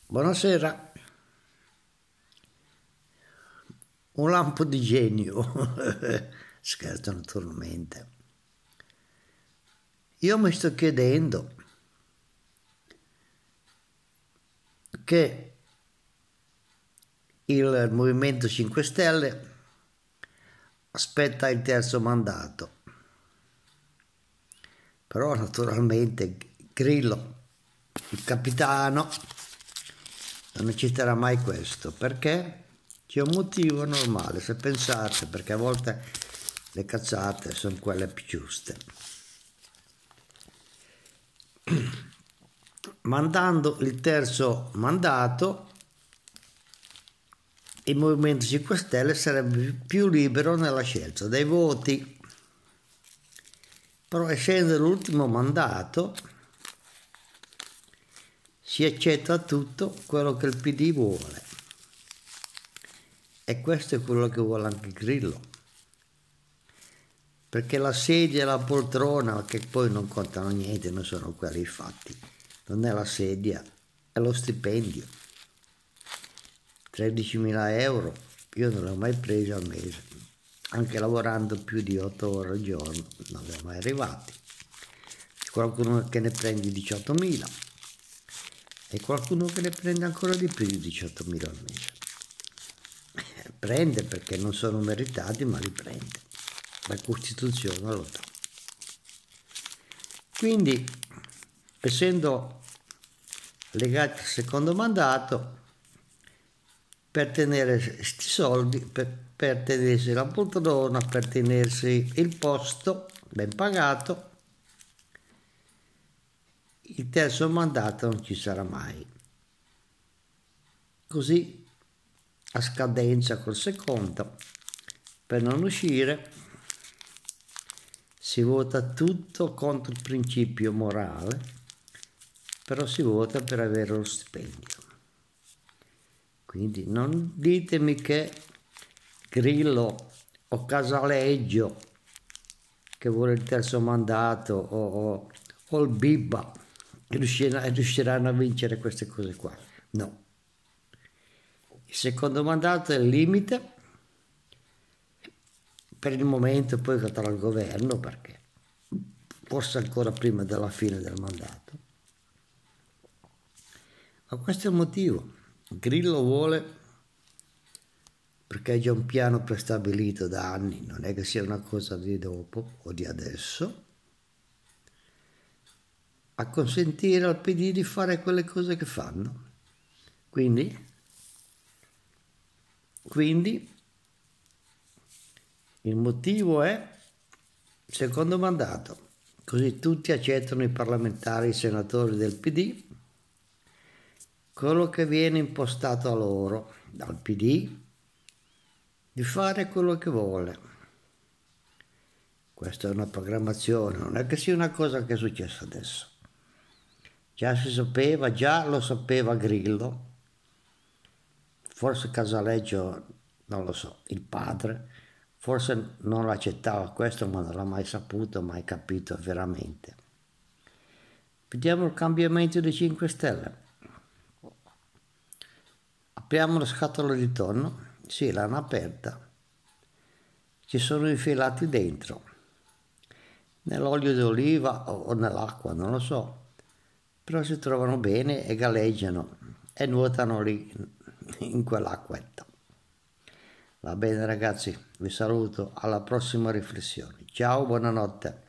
Buonasera, un lampo di genio, scherzo naturalmente. Io mi sto chiedendo che il Movimento 5 Stelle aspetta il terzo mandato, però naturalmente Grillo, il capitano, non accetterà mai questo, perché c'è un motivo normale, se pensate, perché a volte le cazzate sono quelle più giuste. Mandando il terzo mandato, il Movimento 5 Stelle sarebbe più libero nella scelta dei voti, però essendo l'ultimo mandato si accetta tutto quello che il PD vuole, e questo è quello che vuole anche Grillo, perché la sedia e la poltrona, che poi non contano niente, non sono quelli i fatti, non è la sedia, è lo stipendio. 13.000 euro io non l'ho mai preso al mese, anche lavorando più di 8 ore al giorno non li ho mai arrivati. C'è qualcuno che ne prende 18.000 e qualcuno che ne prende ancora di più di 18.000 al mese. Prende perché non sono meritati, ma li prende, la Costituzione lo dà. Quindi, essendo legati al secondo mandato, per tenere questi soldi, per tenersi la poltrona, per tenersi il posto ben pagato, il terzo mandato non ci sarà mai. Così, a scadenza col secondo, per non uscire, si vota tutto contro il principio morale, però si vota per avere lo stipendio. Quindi non ditemi che Grillo o Casaleggio, che vuole il terzo mandato, o il Bibba riusciranno a vincere queste cose qua. No. Il secondo mandato è il limite, per il momento poi cadrà il governo, perché forse ancora prima della fine del mandato. Ma questo è il motivo. Grillo vuole, perché è già un piano prestabilito da anni, non è che sia una cosa di dopo o di adesso, a consentire al PD di fare quelle cose che fanno. Quindi il motivo è il secondo mandato, così tutti accettano, i parlamentari, i senatori del PD, quello che viene impostato a loro dal PD, di fare quello che vuole. Questa è una programmazione, non è che sia una cosa che è successa adesso. Già si sapeva, già lo sapeva Grillo, forse Casaleggio, non lo so, il padre, forse non l'accettava questo, ma non l'ha mai saputo, mai capito veramente. Vediamo il cambiamento dei 5 Stelle. Apriamo la scatola di tonno, sì, l'hanno aperta, ci sono infilati dentro, nell'olio di oliva o nell'acqua, non lo so, però si trovano bene e galleggiano e nuotano lì in quell'acquetta. Va bene ragazzi, vi saluto, alla prossima riflessione. Ciao, buonanotte.